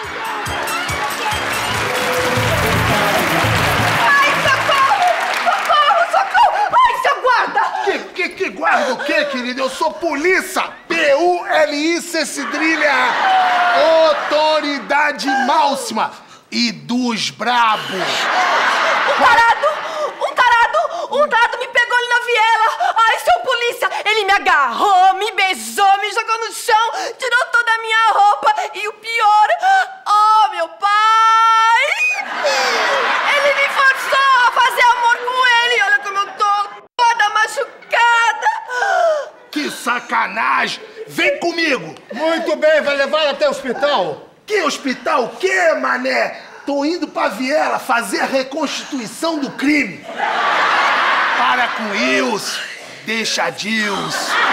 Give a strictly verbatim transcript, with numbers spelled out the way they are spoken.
Ai, socorro! Socorro, socorro! Ai, seu guarda! Que, que, que guarda o quê, querido? Eu sou polícia! P U L I C Cedrilha! Autoridade máxima! E dos brabos! Um tarado! Um tarado! Um tarado me pegou ali na viela! Ai, seu polícia! Ele me agarrou, me beijou, me jogou no chão, tirou toda a minha roupa e o pior... Oh, meu pai! Ele me forçou a fazer amor com ele! Olha como eu tô toda machucada! Que sacanagem! Vem comigo! Muito bem, vai levar até o hospital? Que hospital? O que, mané? Tô indo pra viela fazer a reconstituição do crime. Para com isso. Deixa Deus.